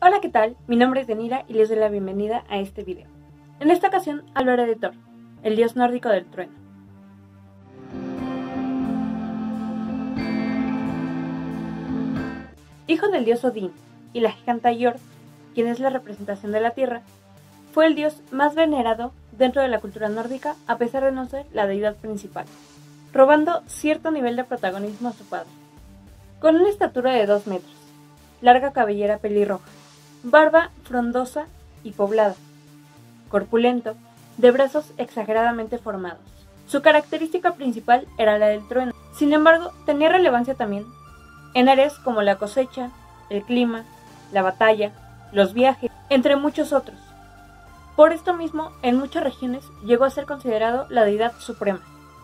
Hola, ¿qué tal? Mi nombre es Denira y les doy la bienvenida a este video. En esta ocasión hablaré de Thor, el dios nórdico del trueno. Hijo del dios Odín y la giganta Jord, quien es la representación de la tierra, fue el dios más venerado dentro de la cultura nórdica a pesar de no ser la deidad principal, robando cierto nivel de protagonismo a su padre. Con una estatura de 2 metros, larga cabellera pelirroja, barba frondosa y poblada, corpulento, de brazos exageradamente formados. Su característica principal era la del trueno. Sin embargo, tenía relevancia también en áreas como la cosecha, el clima, la batalla, los viajes, entre muchos otros. Por esto mismo, en muchas regiones llegó a ser considerado la deidad suprema.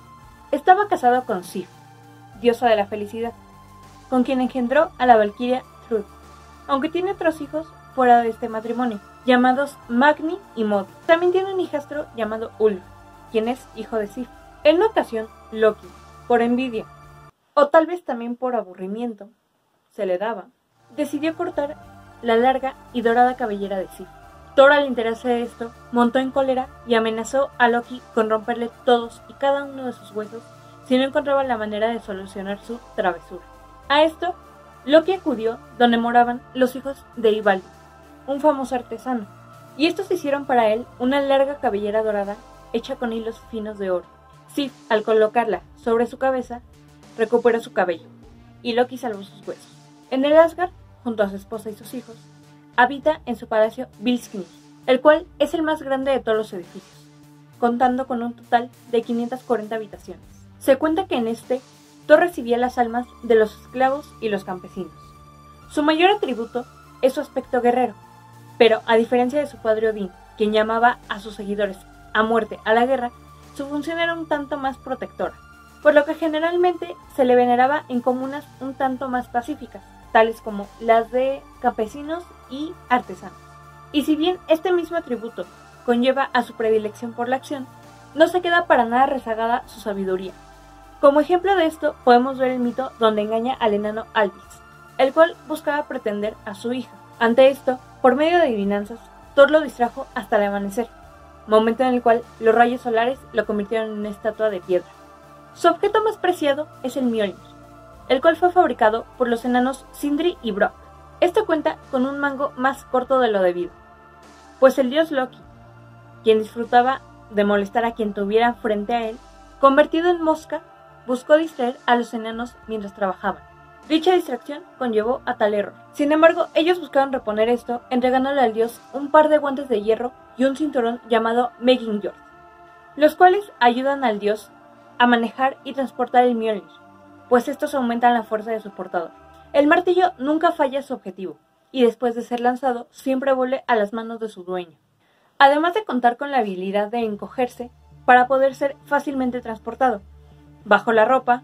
Estaba casado con Sif, diosa de la felicidad, con quien engendró a la valquiria Thrud, aunque tiene otros hijos fuera de este matrimonio, llamados Magni y Mod. También tiene un hijastro llamado Ulf, quien es hijo de Sif. En una ocasión, Loki, por envidia, o tal vez también por aburrimiento, se le daba, decidió cortar la larga y dorada cabellera de Sif. Thor, al enterarse de esto, montó en cólera y amenazó a Loki con romperle todos y cada uno de sus huesos si no encontraba la manera de solucionar su travesura. A esto, Loki acudió donde moraban los hijos de Ivaldi, un famoso artesano, y estos hicieron para él una larga cabellera dorada hecha con hilos finos de oro. Sif, al colocarla sobre su cabeza, recuperó su cabello, y Loki salvó sus huesos. En el Asgard, junto a su esposa y sus hijos, habita en su palacio Vilsknir, el cual es el más grande de todos los edificios, contando con un total de 540 habitaciones. Se cuenta que en este, Thor recibía las almas de los esclavos y los campesinos. Su mayor atributo es su aspecto guerrero, pero a diferencia de su padre Odín, quien llamaba a sus seguidores a muerte a la guerra, su función era un tanto más protectora, por lo que generalmente se le veneraba en comunas un tanto más pacíficas, tales como las de campesinos y artesanos. Y si bien este mismo atributo conlleva a su predilección por la acción, no se queda para nada rezagada su sabiduría. Como ejemplo de esto podemos ver el mito donde engaña al enano Alvis, el cual buscaba pretender a su hija. Ante esto, por medio de adivinanzas, Thor lo distrajo hasta el amanecer, momento en el cual los rayos solares lo convirtieron en una estatua de piedra. Su objeto más preciado es el Mjolnir, el cual fue fabricado por los enanos Sindri y Brok. Esto cuenta con un mango más corto de lo debido, pues el dios Loki, quien disfrutaba de molestar a quien tuviera frente a él, convertido en mosca, buscó distraer a los enanos mientras trabajaban. Dicha distracción conllevó a tal error. Sin embargo, ellos buscaron reponer esto entregándole al dios un par de guantes de hierro y un cinturón llamado Megingjord, los cuales ayudan al dios a manejar y transportar el Mjolnir, pues estos aumentan la fuerza de su portador. El martillo nunca falla su objetivo, y después de ser lanzado, siempre vuelve a las manos de su dueño, además de contar con la habilidad de encogerse para poder ser fácilmente transportado, bajo la ropa,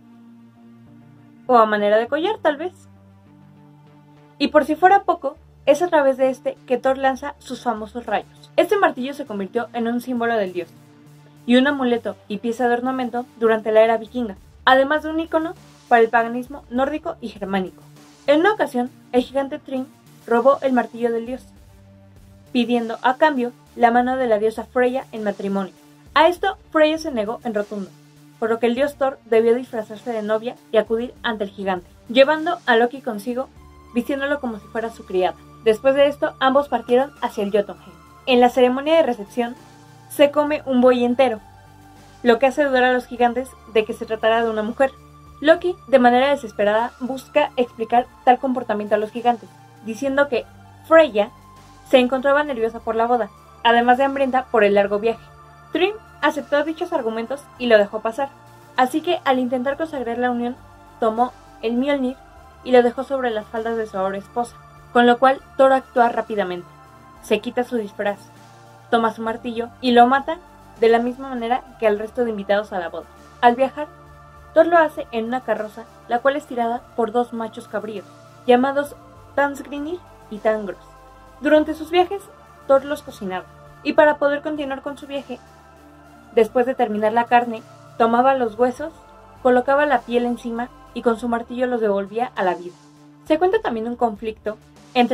o a manera de collar tal vez. Y por si fuera poco, es a través de este que Thor lanza sus famosos rayos. Este martillo se convirtió en un símbolo del dios, y un amuleto y pieza de ornamento durante la era vikinga, además de un icono para el paganismo nórdico y germánico. En una ocasión, el gigante Thrym robó el martillo del dios, pidiendo a cambio la mano de la diosa Freya en matrimonio. A esto, Freya se negó en rotundo, por lo que el dios Thor debió disfrazarse de novia y acudir ante el gigante, llevando a Loki consigo, vistiéndolo como si fuera su criada. Después de esto, ambos partieron hacia el Jotunheim. En la ceremonia de recepción, se come un buey entero, lo que hace dudar a los gigantes de que se tratara de una mujer. Loki, de manera desesperada, busca explicar tal comportamiento a los gigantes, diciendo que Freya se encontraba nerviosa por la boda, además de hambrienta por el largo viaje. Thrym aceptó dichos argumentos y lo dejó pasar, así que al intentar consagrar la unión, tomó el Mjolnir y lo dejó sobre las faldas de su ahora esposa, con lo cual Thor actúa rápidamente, se quita su disfraz, toma su martillo y lo mata de la misma manera que al resto de invitados a la boda. Al viajar, Thor lo hace en una carroza, la cual es tirada por 2 machos cabríos, llamados Tansgrinir y Tangros. Durante sus viajes, Thor los cocinaba, y para poder continuar con su viaje, después de terminar la carne, tomaba los huesos, colocaba la piel encima y con su martillo los devolvía a la vida. Se cuenta también un conflicto entre Thor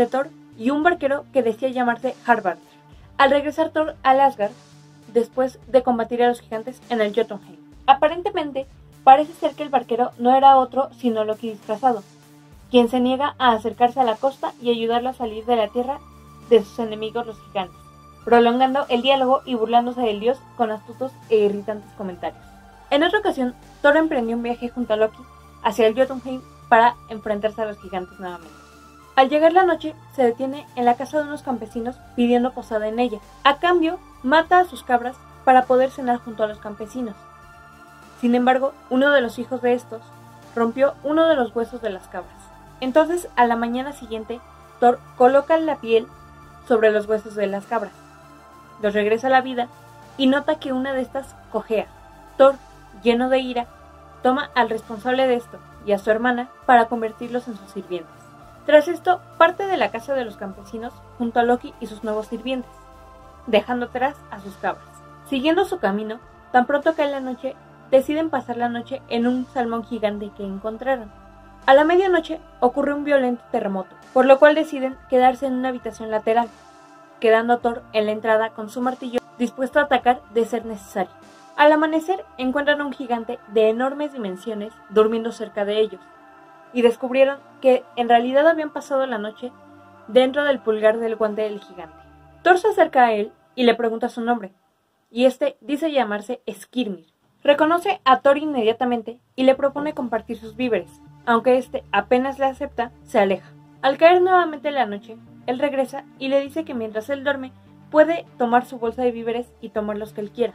y un barquero que decía llamarse Harbarder. Al regresar Thor al Asgard, después de combatir a los gigantes en el Jotunheim. Aparentemente, parece ser que el barquero no era otro sino Loki disfrazado, quien se niega a acercarse a la costa y ayudarlo a salir de la tierra de sus enemigos los gigantes, prolongando el diálogo y burlándose del dios con astutos e irritantes comentarios. En otra ocasión, Thor emprendió un viaje junto a Loki hacia el Jotunheim para enfrentarse a los gigantes nuevamente. Al llegar la noche, se detiene en la casa de unos campesinos pidiendo posada en ella. A cambio, mata a sus cabras para poder cenar junto a los campesinos. Sin embargo, uno de los hijos de estos rompió uno de los huesos de las cabras. Entonces, a la mañana siguiente, Thor coloca la piel sobre los huesos de las cabras, los regresa a la vida y nota que una de estas cojea. Thor, lleno de ira, toma al responsable de esto y a su hermana para convertirlos en sus sirvientes. Tras esto, parte de la casa de los campesinos junto a Loki y sus nuevos sirvientes, dejando atrás a sus cabras. Siguiendo su camino, tan pronto cae la noche, deciden pasar la noche en un salmón gigante que encontraron. A la medianoche ocurre un violento terremoto, por lo cual deciden quedarse en una habitación lateral, quedando Thor en la entrada con su martillo dispuesto a atacar de ser necesario. Al amanecer encuentran a un gigante de enormes dimensiones durmiendo cerca de ellos, y descubrieron que en realidad habían pasado la noche dentro del pulgar del guante del gigante. Thor se acerca a él y le pregunta su nombre, y este dice llamarse Skirnir. Reconoce a Thor inmediatamente y le propone compartir sus víveres. Aunque este apenas le acepta, se aleja. Al caer nuevamente la noche, él regresa y le dice que mientras él duerme, puede tomar su bolsa de víveres y tomar los que él quiera.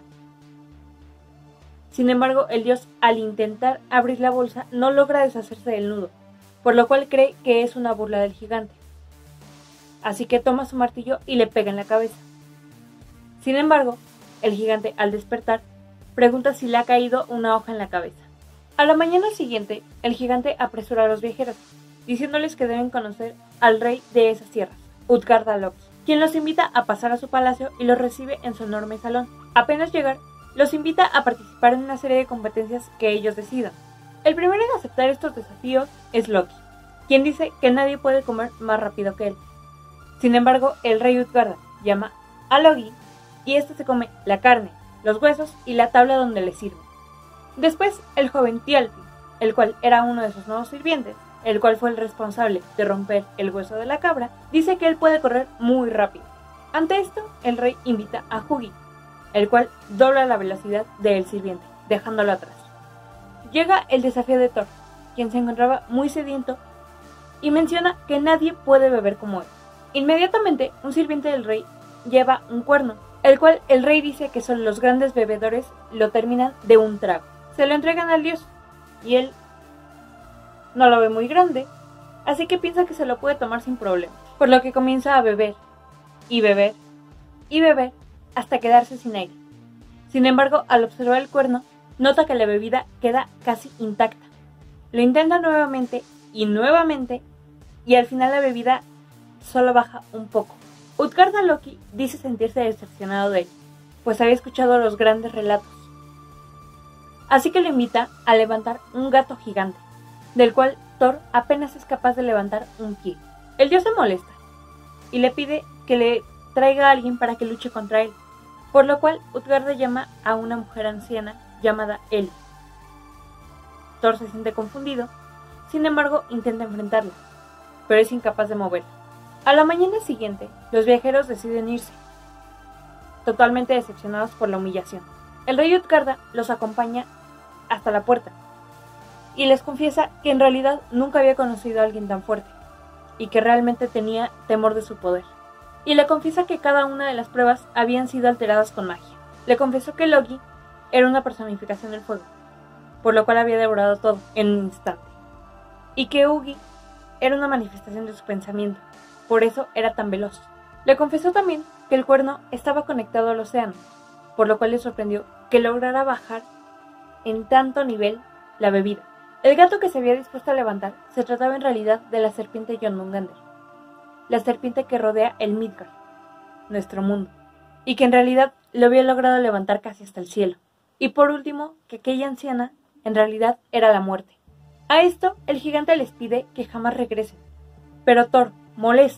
Sin embargo, el dios, al intentar abrir la bolsa, no logra deshacerse del nudo, por lo cual cree que es una burla del gigante. Así que toma su martillo y le pega en la cabeza. Sin embargo, el gigante, al despertar, pregunta si le ha caído una hoja en la cabeza. A la mañana siguiente, el gigante apresura a los viajeros, diciéndoles que deben conocer al rey de esas tierras, Utgard-Loki, quien los invita a pasar a su palacio y los recibe en su enorme salón. Apenas llegar, los invita a participar en una serie de competencias que ellos decidan. El primero en aceptar estos desafíos es Loki, quien dice que nadie puede comer más rápido que él. Sin embargo, el rey Utgard llama a Loki y este se come la carne, los huesos y la tabla donde le sirve. Después, el joven Thialfi, el cual era uno de sus nuevos sirvientes, el cual fue el responsable de romper el hueso de la cabra, dice que él puede correr muy rápido. Ante esto, el rey invita a Hugi, el cual dobla la velocidad del sirviente, dejándolo atrás. Llega el desafío de Thor, quien se encontraba muy sediento, y menciona que nadie puede beber como él. Inmediatamente, un sirviente del rey lleva un cuerno, el cual el rey dice que solo los grandes bebedores lo terminan de un trago. Se lo entregan al dios, y él no lo ve muy grande, así que piensa que se lo puede tomar sin problema, por lo que comienza a beber, y beber, y beber, hasta quedarse sin aire. Sin embargo, al observar el cuerno, nota que la bebida queda casi intacta. Lo intenta nuevamente, y al final la bebida solo baja un poco. Utgard-Loki dice sentirse decepcionado de él, pues había escuchado los grandes relatos. Así que lo invita a levantar un gato gigante, del cual Thor apenas es capaz de levantar un pie. El dios se molesta y le pide que le traiga a alguien para que luche contra él, por lo cual Utgard llama a una mujer anciana llamada Elli. Thor se siente confundido, sin embargo intenta enfrentarla, pero es incapaz de moverla. A la mañana siguiente, los viajeros deciden irse, totalmente decepcionados por la humillación. El rey Utgard los acompaña hasta la puerta y les confiesa que en realidad nunca había conocido a alguien tan fuerte y que realmente tenía temor de su poder. Y le confiesa que cada una de las pruebas habían sido alteradas con magia. Le confesó que Loki era una personificación del fuego, por lo cual había devorado todo en un instante, y que Hugi era una manifestación de su pensamiento, por eso era tan veloz. Le confesó también que el cuerno estaba conectado al océano, por lo cual le sorprendió que lograra bajar en tanto nivel la bebida. El gato que se había dispuesto a levantar se trataba en realidad de la serpiente Jormungandr, la serpiente que rodea el Midgard, nuestro mundo, y que en realidad lo había logrado levantar casi hasta el cielo. Y por último, que aquella anciana en realidad era la muerte. A esto, el gigante les pide que jamás regresen, pero Thor, molesto,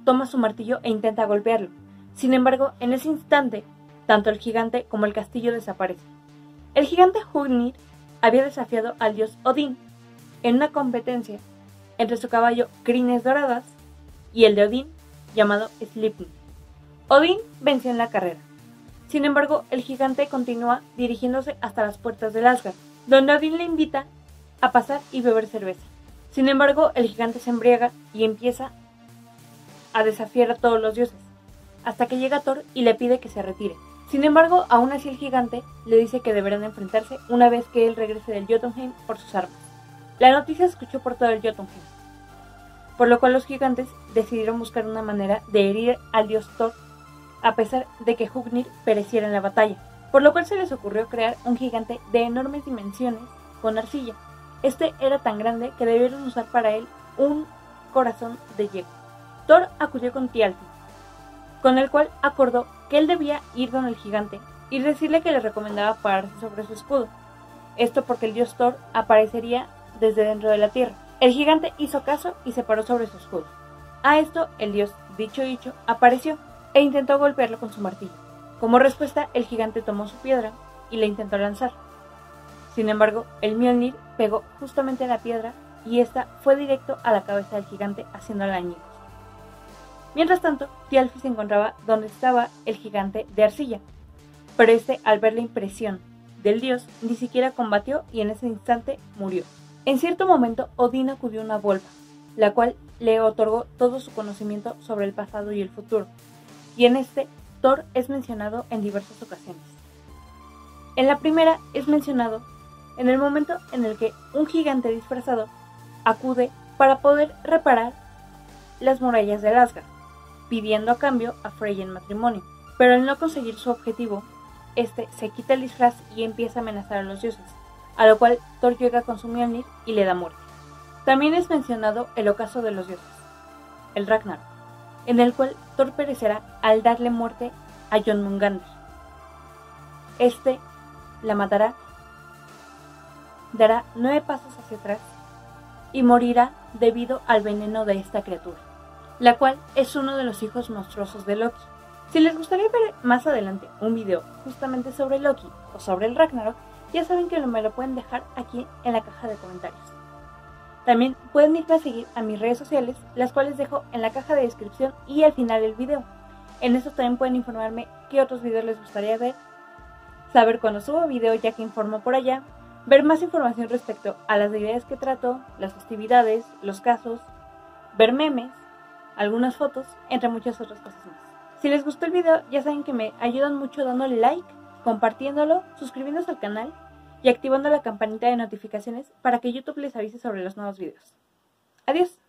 toma su martillo e intenta golpearlo. Sin embargo, en ese instante, tanto el gigante como el castillo desaparecen. El gigante Hrungnir había desafiado al dios Odín en una competencia entre su caballo Crines Doradas y el de Odín, llamado Sleipnir. Odín venció en la carrera. Sin embargo, el gigante continúa dirigiéndose hasta las puertas del Asgard, donde Odín le invita a pasar y beber cerveza. Sin embargo, el gigante se embriaga y empieza a desafiar a todos los dioses, hasta que llega Thor y le pide que se retire. Sin embargo, aún así el gigante le dice que deberán enfrentarse una vez que él regrese del Jotunheim por sus armas. La noticia se escuchó por todo el Jotunheim, por lo cual los gigantes decidieron buscar una manera de herir al dios Thor, a pesar de que Hrungnir pereciera en la batalla, por lo cual se les ocurrió crear un gigante de enormes dimensiones con arcilla. Este era tan grande que debieron usar para él un corazón de hielo. Thor acudió con Thialfi, con el cual acordó que él debía ir con el gigante y decirle que le recomendaba pararse sobre su escudo. Esto porque el dios Thor aparecería desde dentro de la tierra. El gigante hizo caso y se paró sobre su escudo. A esto, el dios, dicho apareció e intentó golpearlo con su martillo. Como respuesta, el gigante tomó su piedra y la intentó lanzar. Sin embargo, el Mjolnir pegó justamente en la piedra y esta fue directo a la cabeza del gigante, haciéndole añicos. Mientras tanto, Thialfi se encontraba donde estaba el gigante de arcilla, pero este, al ver la impresión del dios, ni siquiera combatió y en ese instante murió. En cierto momento, Odín acudió a una volva, la cual le otorgó todo su conocimiento sobre el pasado y el futuro, y en este, Thor es mencionado en diversas ocasiones. En la primera es mencionado en el momento en el que un gigante disfrazado acude para poder reparar las murallas del Asgard, pidiendo a cambio a Freyja en matrimonio, pero al no conseguir su objetivo, este se quita el disfraz y empieza a amenazar a los dioses, a lo cual Thor llega con su Mjolnir y le da muerte. También es mencionado el ocaso de los dioses, el Ragnarok, en el cual Thor perecerá al darle muerte a Jormungandr. Este la matará, dará 9 pasos hacia atrás y morirá debido al veneno de esta criatura, la cual es uno de los hijos monstruosos de Loki. Si les gustaría ver más adelante un video justamente sobre Loki o sobre el Ragnarok, ya saben que me lo pueden dejar aquí en la caja de comentarios. También pueden irme a seguir a mis redes sociales, las cuales dejo en la caja de descripción y al final del video. En eso también pueden informarme qué otros videos les gustaría ver, saber cuando subo video ya que informo por allá, ver más información respecto a las deidades que trato, las festividades, los casos, ver memes, algunas fotos, entre muchas otras cosas más. Si les gustó el video, ya saben que me ayudan mucho dándole like, compartiéndolo, suscribiéndose al canal y activando la campanita de notificaciones para que YouTube les avise sobre los nuevos videos. Adiós.